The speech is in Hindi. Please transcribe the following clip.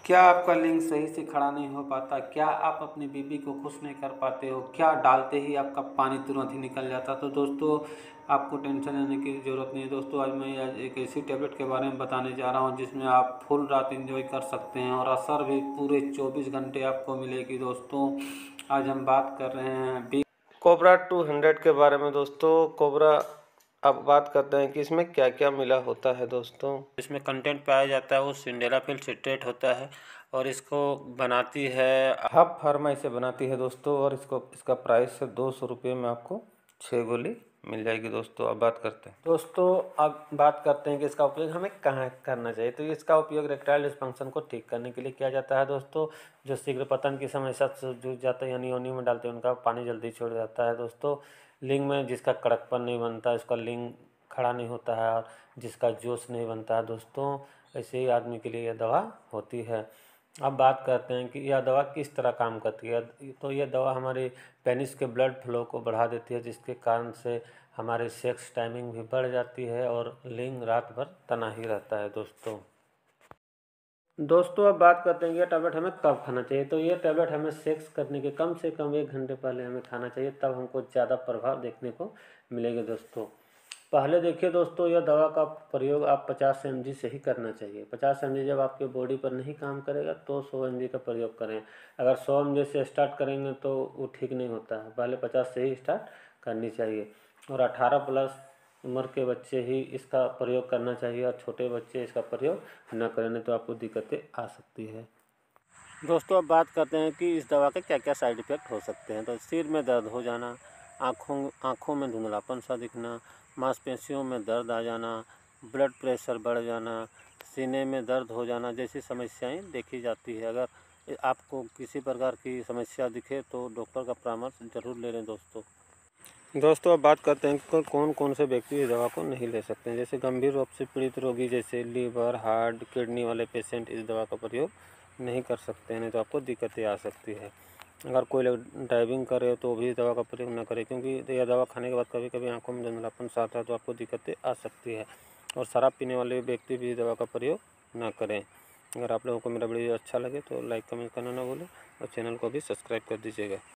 क्या आपका लिंग सही से खड़ा नहीं हो पाता? क्या आप अपनी बीवी को खुश नहीं कर पाते हो? क्या डालते ही आपका पानी तुरंत ही निकल जाता? तो दोस्तों, आपको टेंशन लेने की ज़रूरत नहीं है दोस्तों। आज मैं आज एक ऐसी टैबलेट के बारे में बताने जा रहा हूँ जिसमें आप फुल रात एंजॉय कर सकते हैं और असर भी पूरे 24 घंटे आपको मिलेगी दोस्तों। आज हम बात कर रहे हैं कोबरा 200 के बारे में दोस्तों। कोबरा अब बात करते हैं कि इसमें क्या क्या मिला होता है दोस्तों। इसमें कंटेंट पाया जाता है वो सिंडेलाफिल सिट्रेट होता है और इसको बनाती है हब फार्मा इसे बनाती है दोस्तों, और इसका प्राइस है 200 रुपये में आपको 6 गोली मिल जाएगी दोस्तों। अब बात करते हैं दोस्तों, अब बात करते हैं कि इसका उपयोग हमें कहाँ करना चाहिए। तो इसका उपयोग इरेक्टाइल डिस्फंक्शन को ठीक करने के लिए किया जाता है दोस्तों। जो शीघ्र पतन की समस्या से जूझ जाते हैं यानी योनि में डालते हैं उनका पानी जल्दी छोड़ जाता है दोस्तों। लिंग में जिसका कड़कपन नहीं बनता, इसका लिंग खड़ा नहीं होता है और जिसका जोश नहीं बनता है दोस्तों, ऐसे ही आदमी के लिए यह दवा होती है। अब बात करते हैं कि यह दवा किस तरह काम करती है। तो यह दवा हमारे पेनिस के ब्लड फ्लो को बढ़ा देती है, जिसके कारण से हमारे सेक्स टाइमिंग भी बढ़ जाती है और लिंग रात भर तना ही रहता है दोस्तों। अब बात करते हैं कि यह टैबलेट हमें कब खाना चाहिए। तो यह टैबलेट हमें सेक्स करने के कम से कम 1 घंटे पहले हमें खाना चाहिए, तब हमको ज़्यादा प्रभाव देखने को मिलेगा दोस्तों। पहले देखिए दोस्तों, यह दवा का प्रयोग आप 50 mg से ही करना चाहिए। 50 mg जब आपके बॉडी पर नहीं काम करेगा तो 100 mg का प्रयोग करें। अगर 100 mg से स्टार्ट करेंगे तो वो ठीक नहीं होता है, पहले 50 से ही स्टार्ट करनी चाहिए। और 18 प्लस उम्र के बच्चे ही इसका प्रयोग करना चाहिए और छोटे बच्चे इसका प्रयोग न करें, नहीं तो आपको दिक्कतें आ सकती है दोस्तों। अब बात करते हैं कि इस दवा के क्या क्या साइड इफ़ेक्ट हो सकते हैं। तो सिर में दर्द हो जाना, आँखों में धुंधलापन सा दिखना, मांसपेशियों में दर्द आ जाना, ब्लड प्रेशर बढ़ जाना, सीने में दर्द हो जाना जैसी समस्याएं देखी जाती है। अगर आपको किसी प्रकार की समस्या दिखे तो डॉक्टर का परामर्श जरूर ले लें दोस्तों। अब बात करते हैं कि कौन कौन से व्यक्ति इस दवा को नहीं ले सकते हैं। जैसे गंभीर रोग से पीड़ित रोगी, जैसे लीवर, हार्ट, किडनी वाले पेशेंट इस दवा का प्रयोग नहीं कर सकते हैं, नहीं तो आपको दिक्कतें आ सकती है। अगर कोई लोग ड्राइविंग करे तो भी दवा का प्रयोग न करें, क्योंकि यह दवा खाने के बाद कभी कभी आंखों में धुंधलापन सा आता है तो आपको दिक्कतें आ सकती है। और शराब पीने वाले व्यक्ति भी दवा का प्रयोग न करें। अगर आप लोगों को मेरा वीडियो अच्छा लगे तो लाइक कमेंट करना ना भूलें और चैनल को भी सब्सक्राइब कर दीजिएगा।